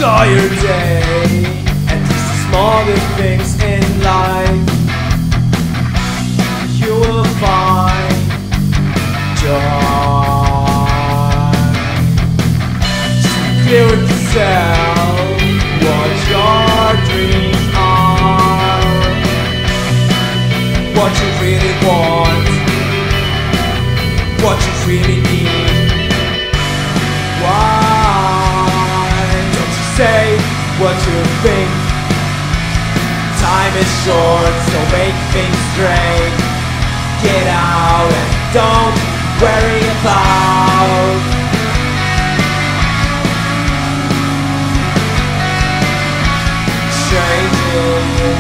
enjoy your day and just the smaller things in life. You will find joy. Just clear with yourself what your dreams are, what you really want, what you really need. Why don't you say what you think? Time is short, so make things straight. Get out and don't worry about changing.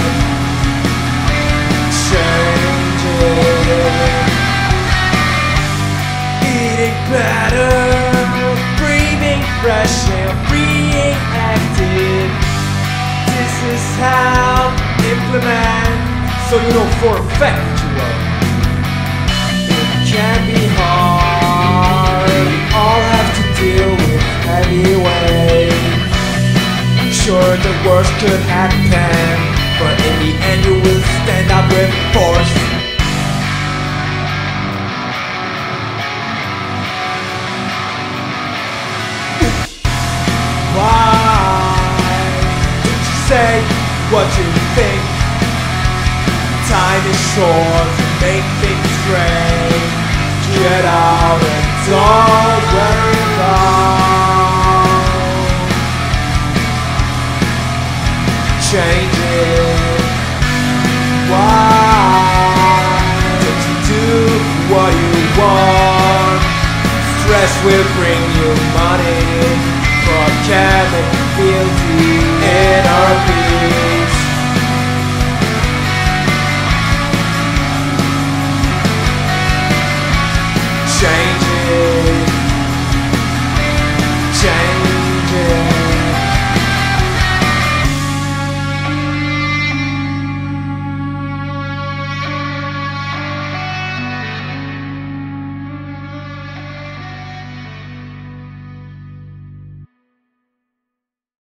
Eating better, breathing fresh and being active. This is how implement, so you know for a fact that you will. It can be hard, we all have to deal with heavy weight. Sure, the worst could happen, but in the end you will stand up with force. Say what you think. Time is short to make things straight. Get out and don't worry about changing. Why don't you do what you want? Stress will bring